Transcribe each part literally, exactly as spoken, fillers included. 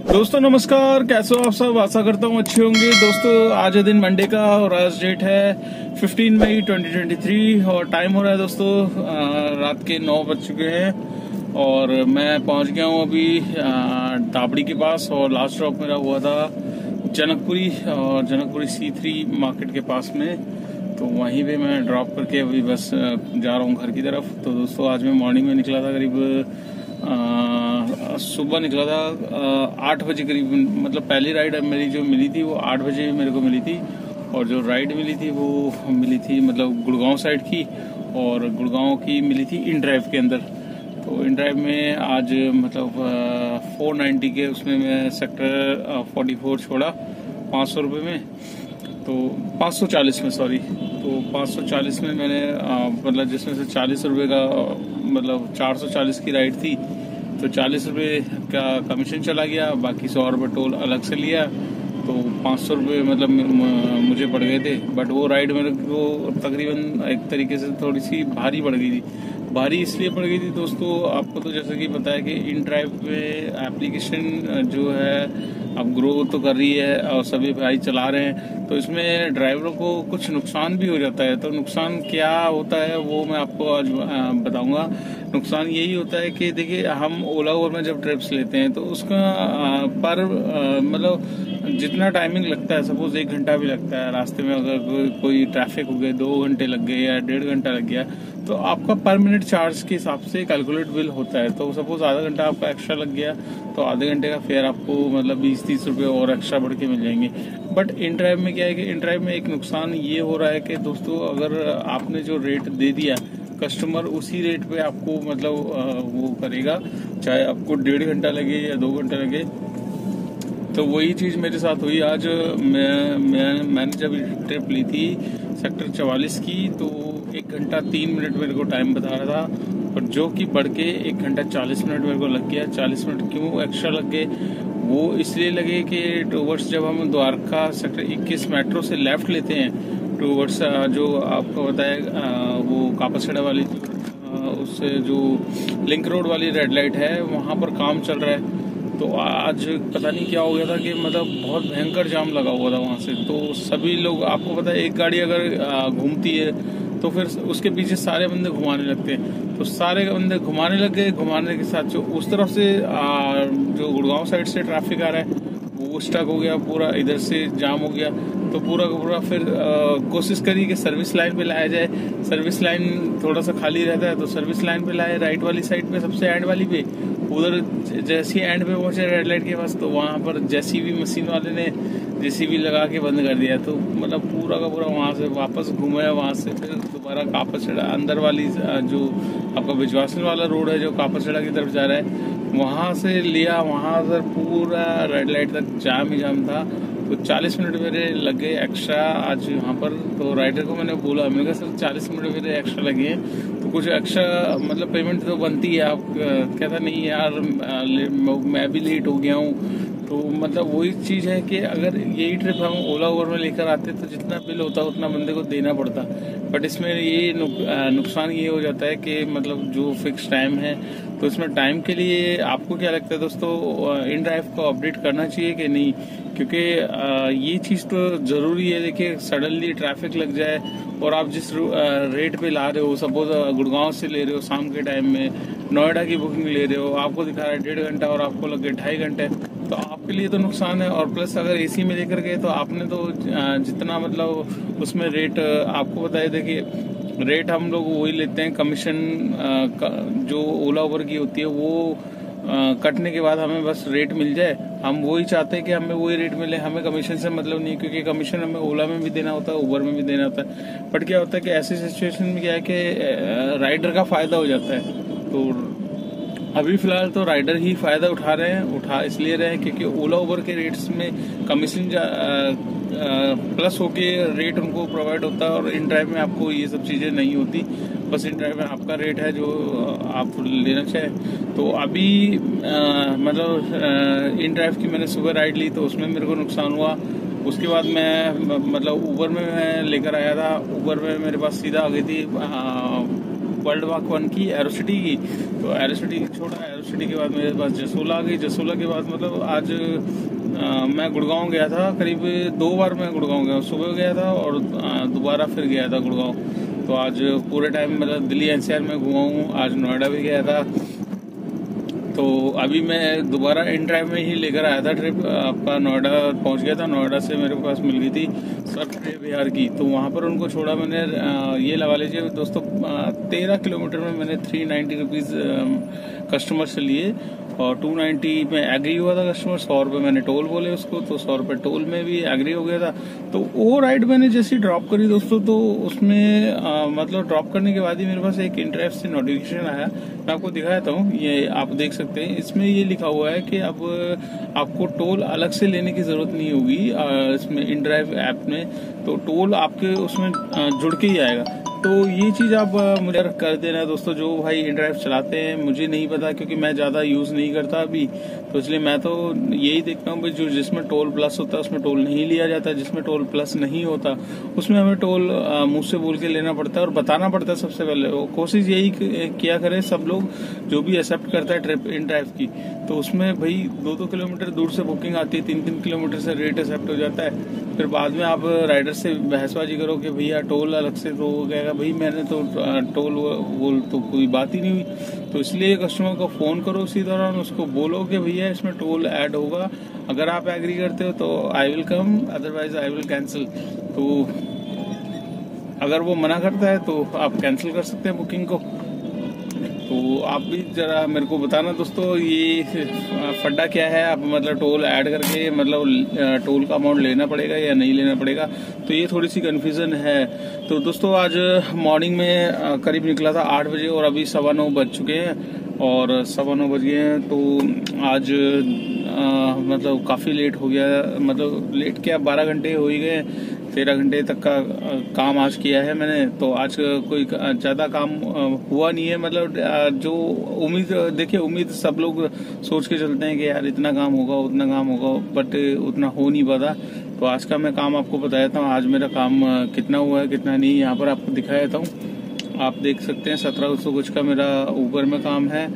दोस्तों नमस्कार, कैसे हो आप सब। आशा करता हूँ अच्छे होंगे। दोस्तों आज है दिन मंडे का और आज डेट है पंद्रह मई दो हज़ार तेईस और टाइम हो रहा है दोस्तों रात के नौ बज चुके हैं और मैं पहुंच गया हूँ अभी दाबड़ी के पास। और लास्ट स्टॉप मेरा हुआ था जनकपुरी और जनकपुरी सी थ्री मार्केट के पास में, तो वहीं पे मैं ड्रॉप करके अभी बस जा रहा हूँ घर की तरफ। तो दोस्तों आज मैं मॉर्निंग में निकला था, करीब सुबह निकला था आठ बजे करीब। मतलब पहली राइड मेरी जो मिली थी वो आठ बजे मेरे को मिली थी और जो राइड मिली थी वो मिली थी मतलब गुड़गांव साइड की, और गुड़गांव की मिली थी इन ड्राइव के अंदर। तो इन ड्राइव में आज मतलब फोर नाइन्टी के उसमें मैं सेक्टर फोर्टी फोर छोड़ा पाँच सौ रुपये में, तो पाँच सौ चालीस में सॉरी तो पाँच सौ चालीस में मैंने मतलब जिसमें से चालीस रुपये का मतलब चार सौ चालीस की राइड थी तो चालीस रुपये का कमीशन चला गया, बाकी सौ रुपये टोल अलग से लिया, तो पाँच सौ रुपये मतलब मुझे पड़ गए थे। बट वो राइड मेरे को तकरीबन एक तरीके से थोड़ी सी भारी पड़ गई थी। भारी इसलिए पड़ गई थी दोस्तों, आपको तो जैसे कि पता है कि इन ड्राइव में एप्लीकेशन जो है अब ग्रो तो कर रही है और सभी भाई चला रहे हैं, तो इसमें ड्राइवरों को कुछ नुकसान भी हो जाता है। तो नुकसान क्या होता है वो मैं आपको आज बताऊंगा। नुकसान यही होता है कि देखिए हम ओला ओवर में जब ट्रिप्स लेते हैं तो उसका पर मतलब जितना टाइमिंग लगता है, सपोज एक घंटा भी लगता है रास्ते में, अगर कोई, कोई ट्रैफिक हो गया दो घंटे लग गए या डेढ़ घंटा लग गया तो आपका पर मिनट चार्ज के हिसाब से कैलकुलेट बिल होता है। तो सपोज आधा घंटा आपका एक्स्ट्रा लग गया तो आधे घंटे का फेयर आपको मतलब बीस तीस रुपए और एक्स्ट्रा बढ़ के मिल जाएंगे। बट इन ड्राइव में क्या है कि इन ड्राइव में एक नुकसान ये हो रहा है कि दोस्तों अगर आपने जो रेट दे दिया कस्टमर उसी रेट पे आपको मतलब वो करेगा, चाहे आपको डेढ़ घंटा लगे या दो घंटा लगे। तो वही चीज मेरे साथ हुई आज। मैं, मैं मैंने जब ट्रिप ली थी सेक्टर चवालीस की तो एक घंटा तीन मिनट मेरे को टाइम बता रहा था, और जो कि बढ़ के एक घंटा चालीस मिनट मेरे को लग गया। चालीस मिनट क्यों एक्स्ट्रा लग गए वो इसलिए लगे कि टूवर्ड्स जब हम द्वारका सेक्टर इक्कीस मेट्रो से लेफ्ट लेते हैं टूवर्ड्स जो आपको बताया वो कापासेड़ा वाली उससे जो लिंक रोड वाली रेड लाइट है वहां पर काम चल रहा है। तो आज पता नहीं क्या हो गया था कि मतलब बहुत भयंकर जाम लगा हुआ था वहां से। तो सभी लोग, आपको पता है एक गाड़ी अगर घूमती है तो फिर उसके पीछे सारे बंदे घुमाने लगते हैं, तो सारे बंदे घुमाने लग गए। घुमाने के साथ जो उस तरफ से आ, जो गुड़गांव साइड से ट्रैफिक आ रहा है वो स्टक हो गया, पूरा इधर से जाम हो गया। तो पूरा का पूरा फिर आ, कोशिश करी कि सर्विस लाइन पे लाया जाए। सर्विस लाइन थोड़ा सा खाली रहता है तो सर्विस लाइन पे लाए, राइट वाली साइड पे सबसे एंड वाली पे। उधर जैसे एंड पे पहुंचे रेड लाइट के पास तो वहां पर जेसीबी मशीन वाले ने जेसीबी लगा के बंद कर दिया। तो मतलब पूरा का पूरा वहां से वापस घूमे, वहां से फिर दोबारा कापासेड़ा अंदर वाली जो आपका बिजवासन वाला रोड है जो कापासेड़ा की तरफ जा रहा है वहां से लिया। वहां से पूरा रेड लाइट तक जाम ही जाम था। तो चालीस मिनट मेरे लग गए एक्स्ट्रा आज यहाँ पर। तो राइडर को मैंने बोला, मैंने कहा सर चालीस मिनट मेरे एक्स्ट्रा लगे हैं तो कुछ एक्स्ट्रा मतलब पेमेंट तो बनती है। आप कहता नहीं यार मैं भी लेट हो गया हूँ। तो मतलब वही चीज है कि अगर यही ट्रिप हम ओला ओवर में लेकर आते तो जितना बिल होता उतना बंदे को देना पड़ता। बट इसमें ये नुकसान ये हो जाता है कि मतलब जो फिक्स टाइम है तो इसमें टाइम के लिए आपको क्या लगता है दोस्तों इन ड्राइव को अपडेट करना चाहिए कि नहीं? क्योंकि ये चीज तो जरूरी है। देखिए सडनली ट्रैफिक लग जाए और आप जिस रेट पे ला रहे हो, सपोज गुड़गांव से ले रहे हो शाम के टाइम में, नोएडा की बुकिंग ले रहे हो, आपको दिखा रहा है डेढ़ घंटा और आपको लगे ढाई घंटे, तो आपके लिए तो नुकसान है। और प्लस अगर एसी में लेकर गए तो आपने तो जितना मतलब उसमें रेट आपको बताया, देखिए रेट हम लोग वही लेते हैं कमीशन जो ओला ओवर की होती है वो कटने के बाद हमें बस रेट मिल जाए। हम वही चाहते हैं कि हमें वही रेट मिले, हमें कमीशन से मतलब नहीं, क्योंकि कमीशन हमें ओला में भी देना होता है उबर में भी देना होता है। बट क्या होता है कि ऐसी सिचुएशन में क्या है कि राइडर का फायदा हो जाता है। तो अभी फिलहाल तो राइडर ही फायदा उठा रहे हैं, उठा इसलिए रहे हैं क्योंकि ओला उबर के रेट्स में कमीशन प्लस होके रेट उनको प्रोवाइड होता है और इन ड्राइव में आपको ये सब चीजें नहीं होती। बस इन ड्राइव में आपका रेट है जो आप लेना चाहें। तो अभी आ, मतलब इन ड्राइव की मैंने सुबह राइड ली तो उसमें मेरे को नुकसान हुआ। उसके बाद मैं मतलब उबर में मैं लेकर आया था, उबर में मेरे पास सीधा आ गई थी वर्ल्ड वाक वन की, एरोसिटी की। तो एरोसिटी छोड़ा, एरोसिटी के बाद मेरे पास जसोला आ गई। जसोला के बाद मतलब आज आ, मैं गुड़गांव गया था, करीब दो बार मैं गुड़गांव गया। सुबह गया था और दोबारा फिर गया था गुड़गांव। तो आज पूरे टाइम मतलब दिल्ली एनसीआर में घुमा हूँ। आज नोएडा भी गया था। तो अभी मैं दोबारा इन ड्राइव में ही लेकर आया था ट्रिप। आपका नोएडा पहुंच गया था। नोएडा से मेरे पास मिल गई थी सर्फ ट्रे बिहार की, तो वहां पर उनको छोड़ा मैंने। ये लगा लीजिए दोस्तों, तेरह किलोमीटर में मैंने थ्री नाइन्टी रुपीज कस्टमर से लिए और टू नाइन्टी में एग्री हुआ था कस्टमर। सौ रुपये मैंने टोल बोले उसको, तो सौ रुपये टोल में भी एग्री हो गया था। तो वो राइड मैंने जैसी ड्रॉप करी दोस्तों, तो उसमें आ, मतलब ड्रॉप करने के बाद ही मेरे पास एक इंटरेस्ट से नोटिफिकेशन आया। मैं आपको दिखाता हूँ, ये आप देख सकते हैं। इसमें ये लिखा हुआ है कि अब आपको टोल अलग से लेने की जरूरत नहीं होगी इसमें इन ड्राइव ऐप में, तो टोल आपके उसमें जुड़ के ही आएगा। तो ये चीज आप मुझे कर देना दोस्तों, जो भाई इन ड्राइव चलाते हैं। मुझे नहीं पता क्योंकि मैं ज्यादा यूज नहीं करता अभी, तो इसलिए मैं तो यही देखता हूँ जो जिसमें टोल प्लस होता है उसमें टोल नहीं लिया जाता, जिसमें टोल प्लस नहीं होता उसमें हमें टोल मुंह से बोल के लेना पड़ता है और बताना पड़ता है। सबसे पहले कोशिश यही किया करें सब लोग, जो भी एक्सेप्ट करता है ट्रिप इन ड्राइव की, तो उसमें भाई दो दो किलोमीटर दूर से बुकिंग आती है, तीन तीन किलोमीटर से रेट एक्सेप्ट हो जाता है। फिर बाद में आप राइडर से बहसबाजी करो कि भैया टोल अलग से, तो वो कहेगा भाई मैंने तो टोल बोल, तो कोई बात ही नहीं हुई। तो इसलिए कस्टमर को फोन करो उसी दौरान, उसको बोलो कि भैया इसमें टोल ऐड होगा। अगर आप एग्री करते हो तो I will come, otherwise I will cancel. तो अगर वो मना करता है तो आप कैंसिल कर सकते हैं बुकिंग को। तो आप भी जरा मेरे को बताना दोस्तों, ये फड्डा क्या है। आप मतलब टोल ऐड करके मतलब टोल का अमाउंट लेना पड़ेगा या नहीं लेना पड़ेगा, तो ये थोड़ी सी कंफ्यूजन है। तो दोस्तों आज मॉर्निंग में करीब निकला था आठ बजे और अभी सवा नौ बज चुके हैं और सवा नौ बज गए हैं। तो आज आ, मतलब काफी लेट हो गया, मतलब लेट क्या बारह घंटे हो ही गए, तेरह घंटे तक का काम आज किया है मैंने। तो आज कोई ज्यादा काम हुआ नहीं है, मतलब जो उम्मीद, देखिए उम्मीद सब लोग सोच के चलते हैं कि यार इतना काम होगा उतना काम होगा, बट उतना हो नहीं पाता। तो आज का मैं काम आपको बता देता हूँ, आज मेरा काम कितना हुआ है कितना नहीं, यहाँ पर आपको दिखा देता हूँ। आप देख सकते हैं सत्रह सौ कुछ का मेरा ऊबर में काम है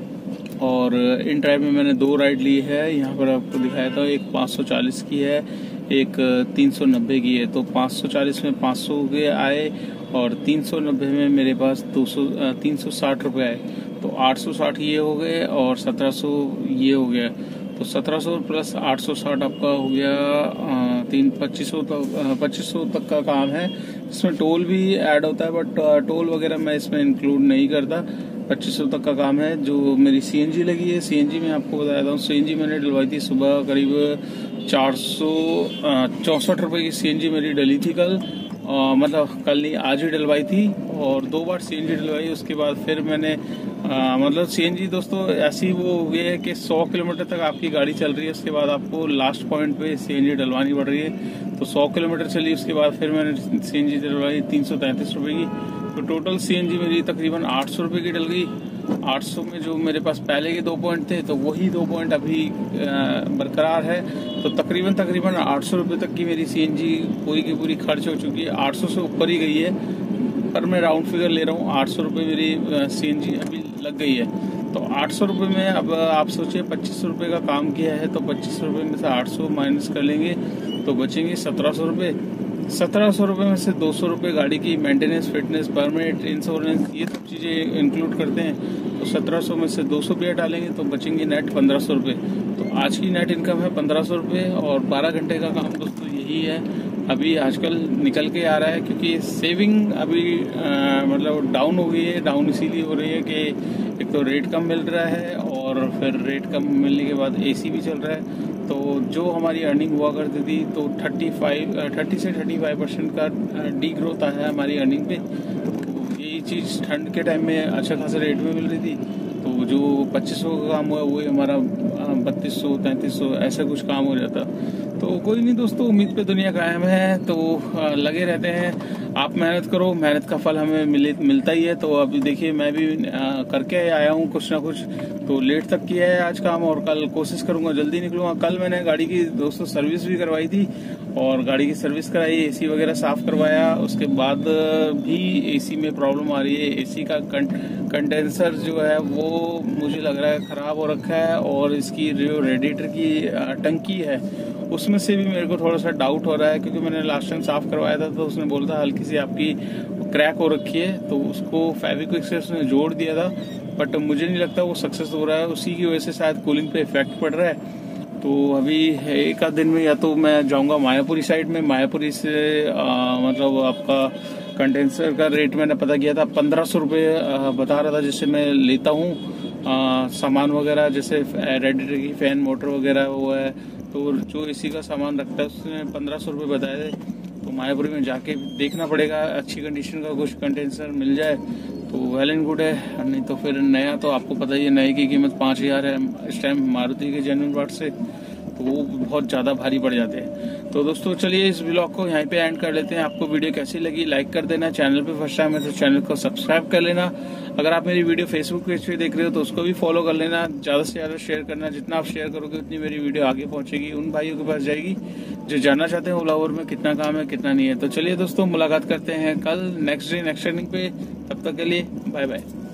और इन ड्राइव में मैंने दो राइड ली है। यहाँ पर आपको दिखाया था, एक पाँच सौ चालीस की है, एक तीन सौ नब्बे की है। तो पाँच सौ चालीस में पाँच सौ के आए और तीन सौ नब्बे में मेरे पास दो सौ तीन सौ साठ रुपये आए। तो आठ सौ साठ ये हो गए और सत्रह सौ ये हो गया। तो सत्रह सौ प्लस आठ सौ साठ आपका हो गया तीन पच्चीस सौ तक पच्चीस सौ तक का काम है। इसमें टोल भी ऐड होता है, बट टोल वगैरह मैं इसमें इंक्लूड नहीं करता। पच्चीस सौ तक का काम है। जो मेरी सीएनजी लगी है, सीएनजी में आपको बताया था, सीएनजी मैंने डलवाई थी सुबह करीब चार सौ चौसठ रुपए की सीएनजी मेरी डली थी कल, आ, मतलब कल नहीं आज ही डलवाई थी और दो बार सीएनजी डलवाई। उसके बाद फिर मैंने आ, मतलब सीएनजी दोस्तों ऐसी वो हो गई है कि सौ किलोमीटर तक आपकी गाड़ी चल रही है, उसके बाद आपको लास्ट पॉइंट पे सीएनजी डलवानी पड़ रही है। तो सौ किलोमीटर चली, उसके बाद फिर मैंने सीएनजी डलवाई तीन सौ तैंतीस रुपए की। तो टोटल सीएनजी मेरी तकरीबन आठ सौ रुपए की डल गई। आठ सौ में जो मेरे पास पहले के दो पॉइंट थे, तो वही दो पॉइंट अभी बरकरार है। तो तकरीबन तकरीबन आठ सौ रुपए तक की मेरी सीएनजी पूरी की पूरी खर्च हो चुकी है। आठ सौ से ऊपर ही गई है, पर मैं राउंड फिगर ले रहा हूँ। आठ सौ रुपये मेरी सीएनजी अभी लग गई है। तो आठ सौ रुपये में अब आप सोचिए पच्चीस सौ रुपये का काम किया है, तो पच्चीस सौ रुपये में से आठ सौ माइनस कर लेंगे तो बचेंगे सत्रह सौ रुपये। सत्रह सौ रुपये में से दो सौ रुपये गाड़ी की मेंटेनेंस, फिटनेस, परमिट, इंश्योरेंस, ये सब चीज़ें इंक्लूड करते हैं। तो सत्रह सौ में से दो सौ रुपये डालेंगे तो बचेंगे नेट पंद्रह सौ रुपये। तो आज की नेट इनकम है पंद्रह सौ रुपये और बारह घंटे का काम दोस्तों यही है। अभी आजकल निकल के आ रहा है क्योंकि सेविंग अभी आ, मतलब डाउन हो गई है। डाउन इसीलिए हो रही है कि एक तो रेट कम मिल रहा है और फिर रेट कम मिलने के बाद एसी भी चल रहा है। तो जो हमारी अर्निंग हुआ करती थी तो थर्टी फाइव थर्टी से थर्टी फाइव परसेंट का डी ग्रोथ आया है हमारी अर्निंग पे। तो यही चीज़ ठंड के टाइम में अच्छा खासा रेट में मिल रही थी। तो जो पच्चीस सौ का काम हुआ वही हमारा बत्तीस सौ तैंतीस सौ ऐसा कुछ काम हो जाता। तो कोई नहीं दोस्तों, उम्मीद पे दुनिया कायम है, तो लगे रहते हैं। आप मेहनत करो, मेहनत का फल हमें मिले मिलता ही है। तो अभी देखिए मैं भी आ, करके आया हूँ कुछ ना कुछ, तो लेट तक किया है आज काम, और कल कोशिश करूंगा जल्दी निकलूंगा। कल मैंने गाड़ी की दोस्तों सर्विस भी करवाई थी, और गाड़ी की सर्विस कराई, एसी वगैरह साफ करवाया। उसके बाद भी एसी में प्रॉब्लम आ रही है। एसी का कंडेंसर जो है वो मुझे लग रहा है खराब हो रखा है, और इसकी जो रेडिएटर की टंकी है उसमें से भी मेरे को थोड़ा सा डाउट हो रहा है, क्योंकि मैंने लास्ट टाइम साफ करवाया था तो उसने बोला था हल्की सी आपकी क्रैक हो रखी है, तो उसको फेविक्विक से उसने जोड़ दिया था, बट मुझे नहीं लगता वो सक्सेस हो रहा है। उसी की वजह से शायद कूलिंग पे इफेक्ट पड़ रहा है। तो अभी एक आध दिन में या तो मैं जाऊंगा मायापुरी साइड में, मायापुरी से आ, मतलब आपका कंडेंसर का रेट मैंने पता किया था पंद्रह सौ रुपये बता रहा था, जिससे मैं लेता हूँ सामान वगैरह, जैसे रेडिएटर की फैन मोटर वगैरह वो है, तो जो एसी का सामान रखता है उसने पंद्रह सौ रुपये बताए थे। तो मायापुरी में जाके देखना पड़ेगा, अच्छी कंडीशन का कुछ कंडेंसर मिल जाए तो वेल एंड गुड है, नहीं तो फिर नया तो आपको पता ही है, नए की कीमत पाँच हजार है इस टाइम मारुति के जेन्युइन पार्ट से, तो वो बहुत ज़्यादा भारी पड़ जाते हैं। तो दोस्तों चलिए इस ब्लॉग को यहीं पे एंड कर लेते हैं। आपको वीडियो कैसी लगी लाइक कर देना, चैनल पे फर्स्ट टाइम है तो चैनल को सब्सक्राइब कर लेना। अगर आप मेरी वीडियो फेसबुक पेज पे देख रहे हो तो उसको भी फॉलो कर लेना, ज़्यादा से ज़्यादा शेयर करना, जितना आप शेयर करोगे उतनी मेरी वीडियो आगे पहुंचेगी, उन भाइयों के पास जाएगी जो जानना चाहते हैं ओला उबर में कितना काम है कितना नहीं है। तो चलिए दोस्तों मुलाकात करते हैं कल नेक्स्ट डे नेक्स्ट रनिंग पे, तब तक के लिए बाय बाय।